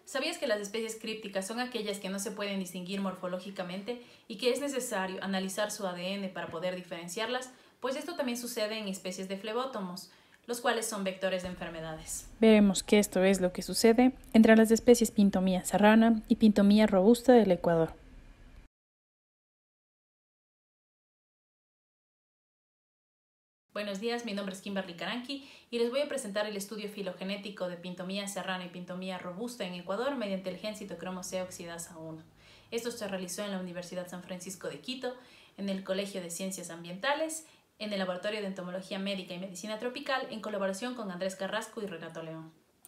¿Sabías que las especies crípticas son aquellas que no se pueden distinguir morfológicamente y que es necesario analizar su ADN para poder diferenciarlas? Pues esto también sucede en especies de flebótomos, los cuales son vectores de enfermedades. Veremos que esto es lo que sucede entre las especies Pintomia serrana y Pintomia robusta del Ecuador. Buenos días, mi nombre es Kimberly Caranqui y les voy a presentar el estudio filogenético de Pintomia serrana y Pintomia robusta en Ecuador mediante el gen citocromo C oxidasa 1. Esto se realizó en la Universidad San Francisco de Quito, en el Colegio de Ciencias Ambientales, en el Laboratorio de Entomología Médica y Medicina Tropical, en colaboración con Andrés Carrasco y Renato León.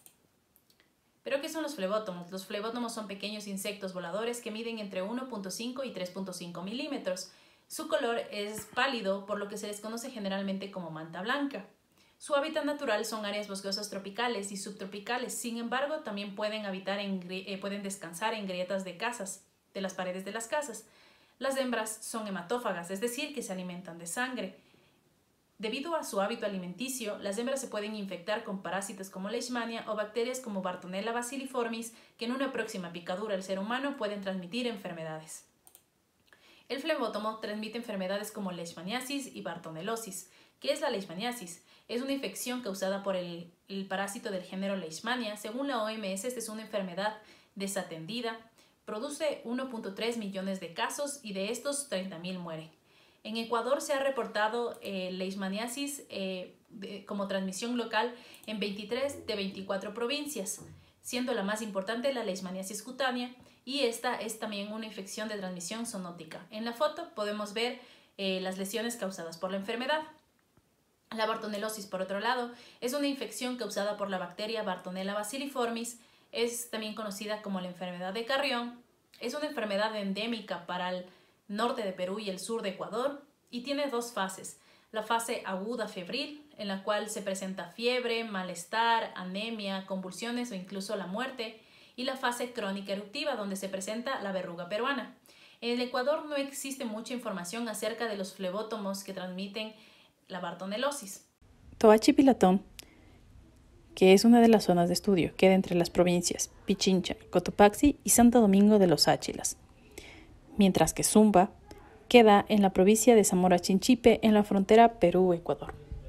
¿Pero qué son los flebótomos? Los flebótomos son pequeños insectos voladores que miden entre 1.5 y 3.5 milímetros. Su color es pálido, por lo que se les conoce generalmente como manta blanca. Su hábitat natural son áreas boscosas tropicales y subtropicales. Sin embargo, también pueden descansar en grietas de casas, de las paredes de las casas. Las hembras son hematófagas, es decir, que se alimentan de sangre. Debido a su hábito alimenticio, las hembras se pueden infectar con parásitos como Leishmania o bacterias como Bartonella bacilliformis, que en una próxima picadura al ser humano pueden transmitir enfermedades. El flebótomo transmite enfermedades como leishmaniasis y bartonellosis. ¿Qué es la leishmaniasis? Es una infección causada por el parásito del género Leishmania. Según la OMS, esta es una enfermedad desatendida. Produce 1.3 millones de casos y de estos 30.000 mueren. En Ecuador se ha reportado leishmaniasis como transmisión local en 23 de 24 provincias, siendo la más importante la leishmaniasis cutánea, y esta es también una infección de transmisión zoonótica. En la foto podemos ver las lesiones causadas por la enfermedad. La bartonellosis, por otro lado, es una infección causada por la bacteria Bartonella bacilliformis, es también conocida como la enfermedad de Carrión. Es una enfermedad endémica para el norte de Perú y el sur de Ecuador y tiene dos fases. La fase aguda febril, en la cual se presenta fiebre, malestar, anemia, convulsiones o incluso la muerte, y la fase crónica eruptiva, donde se presenta la verruga peruana. En el Ecuador no existe mucha información acerca de los flebótomos que transmiten la bartonellosis. Toachi Pilatón, que es una de las zonas de estudio, queda entre las provincias Pichincha, Cotopaxi y Santo Domingo de los Áchilas, mientras que Sumba queda en la provincia de Zamora Chinchipe, en la frontera Perú-Ecuador.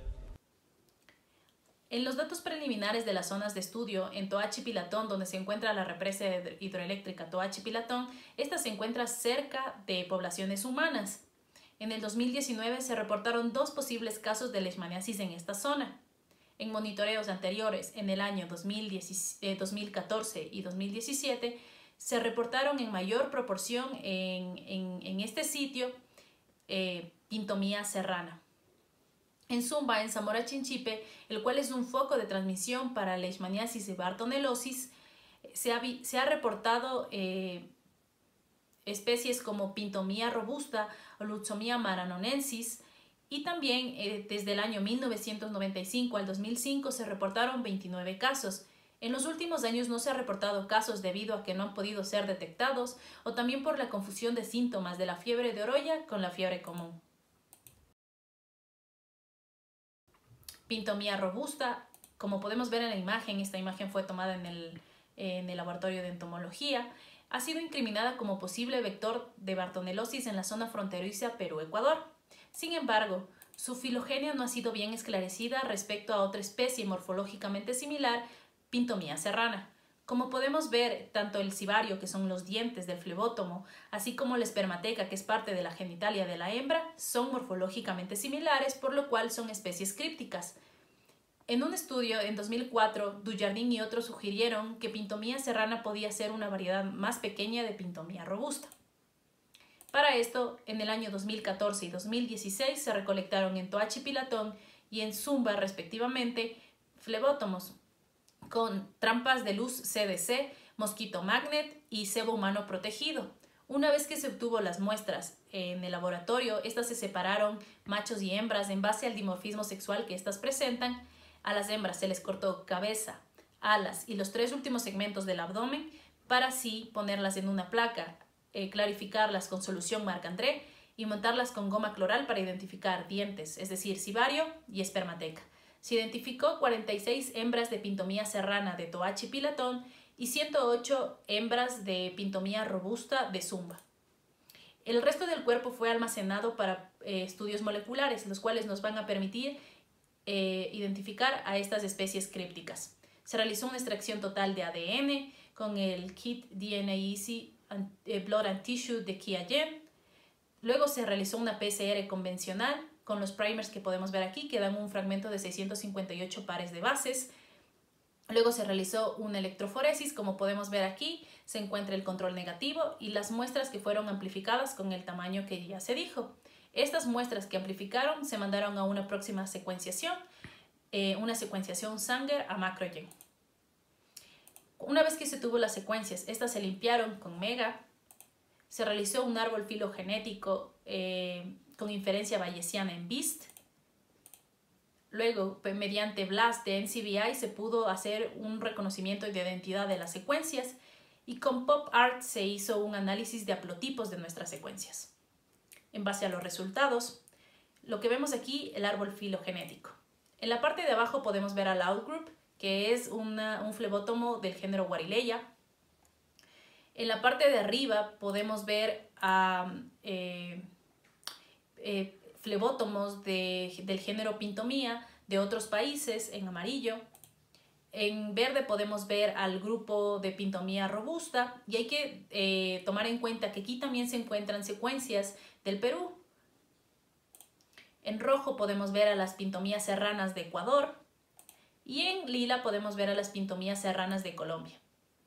En los datos preliminares de las zonas de estudio, en Toachi Pilatón, donde se encuentra la represa hidroeléctrica Toachi Pilatón, esta se encuentra cerca de poblaciones humanas. En el 2019 se reportaron 2 posibles casos de leishmaniasis en esta zona. En monitoreos anteriores, en el año 2014 y 2017, se reportaron en mayor proporción en este sitio Pintomia serrana. En Sumba, en Zamora Chinchipe, el cual es un foco de transmisión para leishmaniasis y bartonellosis, se ha reportado especies como Pintomia robusta o Lutzomia maranonensis, y también desde el año 1995 al 2005 se reportaron 29 casos. En los últimos años no se ha reportado casos debido a que no han podido ser detectados o también por la confusión de síntomas de la fiebre de Oroya con la fiebre común. Pintomia robusta, como podemos ver en la imagen, esta imagen fue tomada en el laboratorio de entomología, ha sido incriminada como posible vector de bartonellosis en la zona fronteriza Perú-Ecuador. Sin embargo, su filogenia no ha sido bien esclarecida respecto a otra especie morfológicamente similar, Pintomia serrana. Como podemos ver, tanto el cibario, que son los dientes del flebótomo, así como la espermateca, que es parte de la genitalia de la hembra, son morfológicamente similares, por lo cual son especies crípticas. En un estudio en 2004, Dujardin y otros sugirieron que Pintomia serrana podía ser una variedad más pequeña de Pintomia robusta. Para esto, en el año 2014 y 2016 se recolectaron en Toachi Pilatón y en Sumba, respectivamente, flebótomos con trampas de luz CDC, mosquito magnet y cebo humano protegido. Una vez que se obtuvo las muestras en el laboratorio, estas se separaron machos y hembras en base al dimorfismo sexual que estas presentan. A las hembras se les cortó cabeza, alas y los 3 últimos segmentos del abdomen para así ponerlas en una placa, clarificarlas con solución Marc-André y montarlas con goma cloral para identificar dientes, es decir, cibario y espermateca. Se identificó 46 hembras de Pintomia serrana de Toachi Pilatón y 108 hembras de Pintomia robusta de Zumba. El resto del cuerpo fue almacenado para estudios moleculares, los cuales nos van a permitir identificar a estas especies crípticas. Se realizó una extracción total de ADN con el kit DNA Easy Blood and Tissue de QIAGEN. Luego se realizó una PCR convencional con los primers que podemos ver aquí, que dan un fragmento de 658 pares de bases. Luego se realizó una electroforesis, como podemos ver aquí, se encuentra el control negativo y las muestras que fueron amplificadas con el tamaño que ya se dijo. Estas muestras que amplificaron se mandaron a una próxima secuenciación, una secuenciación Sanger a MacroGen. Una vez que se tuvo las secuencias, estas se limpiaron con Mega, se realizó un árbol filogenético con inferencia bayesiana en BEAST. Luego, mediante BLAST de NCBI se pudo hacer un reconocimiento de identidad de las secuencias y con PopArt se hizo un análisis de haplotipos de nuestras secuencias. En base a los resultados, lo que vemos aquí, el árbol filogenético. En la parte de abajo podemos ver al Outgroup, que es un flebótomo del género Warileia. En la parte de arriba podemos ver a flebótomos del género Pintomia de otros países en amarillo. En verde podemos ver al grupo de Pintomia robusta y hay que tomar en cuenta que aquí también se encuentran secuencias del Perú. En rojo podemos ver a las Pintomia serranas de Ecuador y en lila podemos ver a las Pintomia serranas de Colombia.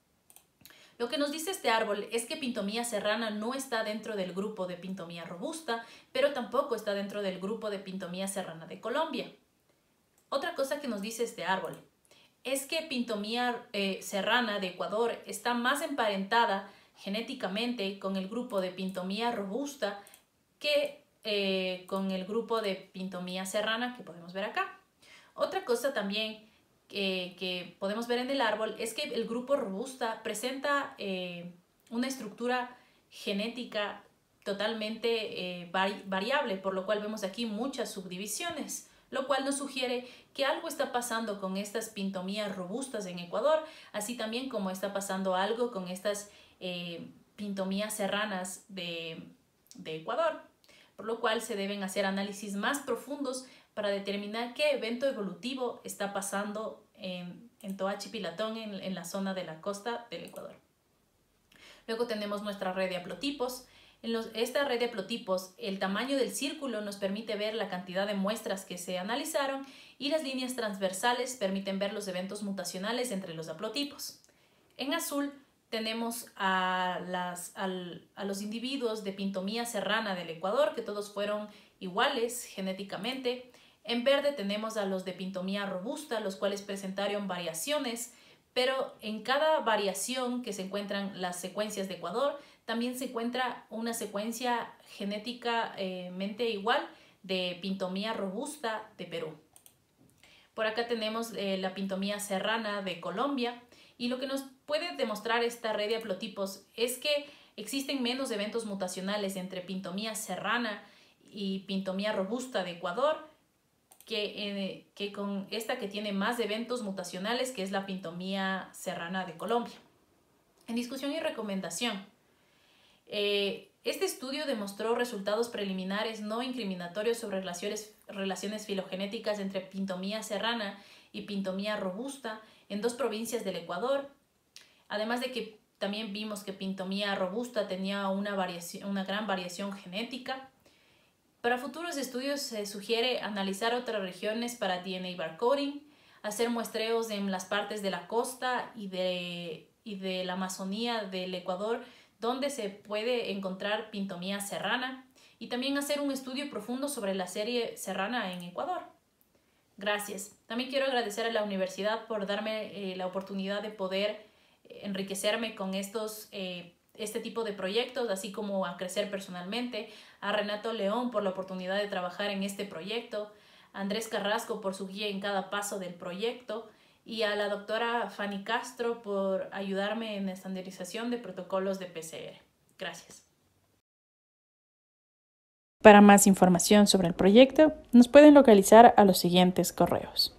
Lo que nos dice este árbol es que Pintomia serrana no está dentro del grupo de Pintomia robusta, pero tampoco está dentro del grupo de Pintomia serrana de Colombia. Otra cosa que nos dice este árbol es que Pintomia serrana de Ecuador está más emparentada genéticamente con el grupo de Pintomia robusta que con el grupo de Pintomia serrana que podemos ver acá. Otra cosa también que podemos ver en el árbol es que el grupo robusta presenta una estructura genética totalmente variable, por lo cual vemos aquí muchas subdivisiones, lo cual nos sugiere que algo está pasando con estas Pintomías robustas en Ecuador, así también como está pasando algo con estas Pintomías serranas de Ecuador, por lo cual se deben hacer análisis más profundos para determinar qué evento evolutivo está pasando en Toachi Pilatón, en la zona de la costa del Ecuador. Luego tenemos nuestra red de haplotipos. Esta red de haplotipos, el tamaño del círculo nos permite ver la cantidad de muestras que se analizaron y las líneas transversales permiten ver los eventos mutacionales entre los haplotipos. En azul tenemos a los individuos de Pintomia serrana del Ecuador, que todos fueron iguales genéticamente. En verde tenemos a los de Pintomia robusta, los cuales presentaron variaciones, pero en cada variación que se encuentran las secuencias de Ecuador, también se encuentra una secuencia genéticamente igual de Pintomia robusta de Perú. Por acá tenemos la Pintomia serrana de Colombia, y lo que nos puede demostrar esta red de haplotipos es que existen menos eventos mutacionales entre Pintomia serrana y Pintomia robusta de Ecuador que con esta que tiene más eventos mutacionales, que es la Pintomia serrana de Colombia. En discusión y recomendación, este estudio demostró resultados preliminares no incriminatorios sobre relaciones filogenéticas entre Pintomia serrana y Pintomia robusta en 2 provincias del Ecuador, además de que también vimos que Pintomia robusta tenía una gran variación genética. Para futuros estudios se sugiere analizar otras regiones para DNA barcoding, hacer muestreos en las partes de la costa y de la Amazonía del Ecuador donde se puede encontrar Pintomia serrana y también hacer un estudio profundo sobre la serie serrana en Ecuador. Gracias. También quiero agradecer a la universidad por darme la oportunidad de poder enriquecerme con este tipo de proyectos, así como a crecer personalmente, a Renato León por la oportunidad de trabajar en este proyecto, a Andrés Carrasco por su guía en cada paso del proyecto y a la doctora Fanny Castro por ayudarme en la estandarización de protocolos de PCR. Gracias. Para más información sobre el proyecto, nos pueden localizar a los siguientes correos.